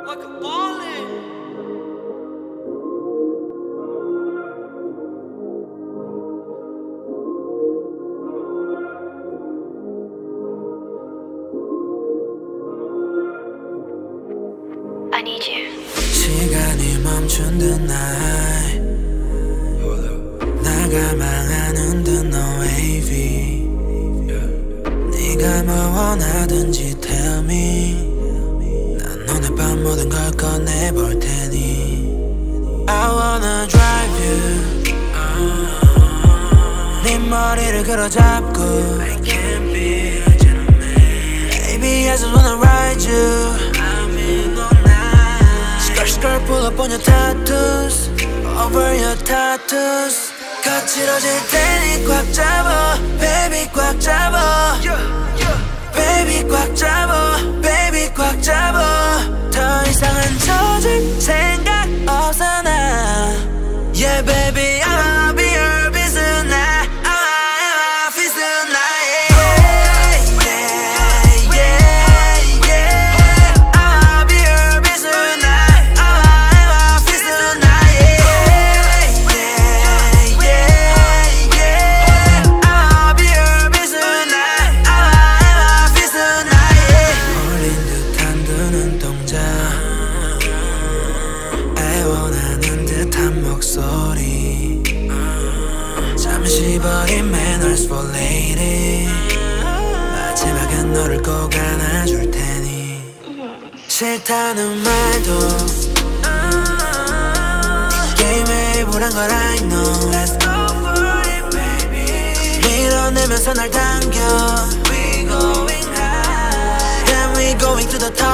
like a ballin'. I need you. 시간이 멈춘 듯 night 나가 망하는 듯 no wavy 네가 뭐 원하든지 tell me 난 오늘 밤 모든 걸 꺼내볼 테니 I wanna drive you 네 머리를 끌어잡고 I can't be a gentleman Baby I just wanna ride you I'm in all night Skirt pull up on your tattoos Over your tattoos 거칠어질 테니 꽉 잡아 Baby 꽉 잡아 Baby 꽉 잡아 Baby 꽉 잡아 더 이상은 조질 생각 없어 나 Yeah baby I'll be your business now I'll fix it now 잠시 버린 manners for lady 마지막엔 너를 꼭 안아줄 테니 싫다는 말도 이 게임에 일부란 걸 I know Let's go for it baby 밀어내면서 날 당겨 We going high Then we going to the top